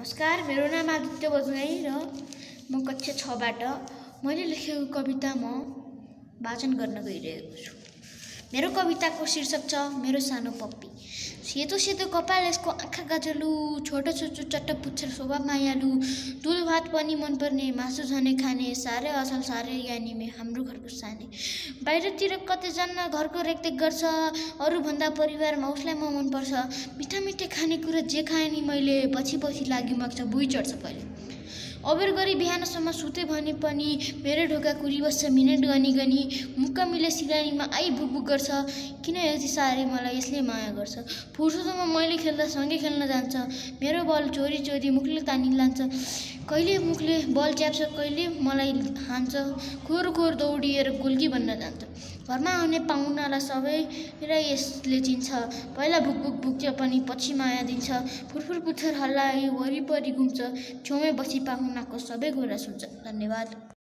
नमस्कार, मेरो नाम आदित्य बजगाई र म कक्षा 6 बाट मैले लेखेको कविता म वाचन गर्न गइरहेको छु। मेरो कविताको शीर्षक छ मेरो सानो पप्पी। सेतो सेतो कपाल, यसको आँखा गाजलु, छोटो छोटो चट्ट पुच्छर, स्वभाव मायालु, दुध भात पनि मनपर्ने, मासु झनै खाने, साह्रै असल साह्रै ज्ञानी मे हाम्रो घरको सानी। बाहिरतिर कतै जान्न घरको रेखदेख गर्छ, अरूभन्दा परिवारमा उसलाई म मनपर्छ। मिठा मिठा खानेकुरा जे खाएँ नि मैले, पछि पछि लागि माग्छ, बुई चढ्छ कहिले। अबेर गरी बिहानसम्म सुते भने पनि मेरो ढोका कुरिबस्छ मिनेट गनी गनी। मुक्का मिले सिरानीमा आई भुकभुक गर्छ, किन यति साह्रै मलाई यसले माया गर्छ। फुर्सदमा मैले खेल्दा सँगै खेल्न जान्छ, मेरो बल चोरी चोरी मुखले तानी लान्छ। कहिले मुखले बल च्याप्छ, कहिले मलाई हान्छ, खोर खोर दौडिएर गोल्की बन्न जान्छ। घरमा आउने पाहुनालाई सबैलाई यसले चिन्छ, पहिला भुकभुक भुक्छ पनि पछि माया दिन्छ। फुरफुर पुच्छर हल्लाई वरिपरि घुम्छ, छेउमै बसी पाहुनाको सबै कुरा सुन्छ। धन्यवाद।